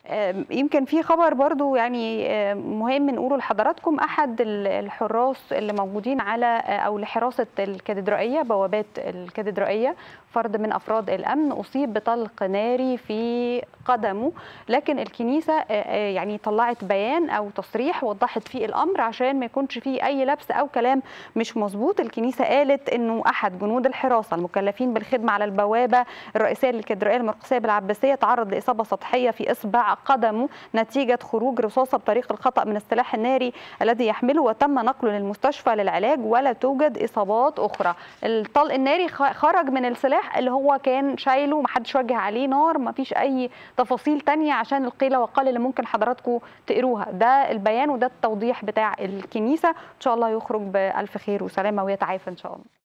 يمكن في خبر برضو يعني مهم نقوله لحضراتكم. أحد الحراس اللي موجودين على أو لحراسة الكاتدرائية، بوابات الكاتدرائية، فرد من أفراد الأمن أصيب بطلق ناري في قدمه، لكن الكنيسة يعني طلعت بيان أو تصريح وضحت فيه الأمر عشان ما يكونش فيه أي لبس أو كلام مش مظبوط. الكنيسة قالت إنه أحد جنود الحراسة المكلفين بالخدمة على البوابة الرئيسية للكاتدرائية المرقسية بالعباسية تعرض لإصابة سطحية في إصبع قدمه نتيجة خروج رصاصة بطريق الخطأ من السلاح الناري الذي يحمله، وتم نقله للمستشفى للعلاج ولا توجد إصابات أخرى. الطلق الناري خرج من السلاح اللي هو كان شايله، محدش وجه عليه نار، مفيش أي تفاصيل تانية عشان القيل والقال اللي ممكن حضراتكم تقروها. ده البيان وده التوضيح بتاع الكنيسة، إن شاء الله يخرج بألف خير وسلامة ويتعافى إن شاء الله.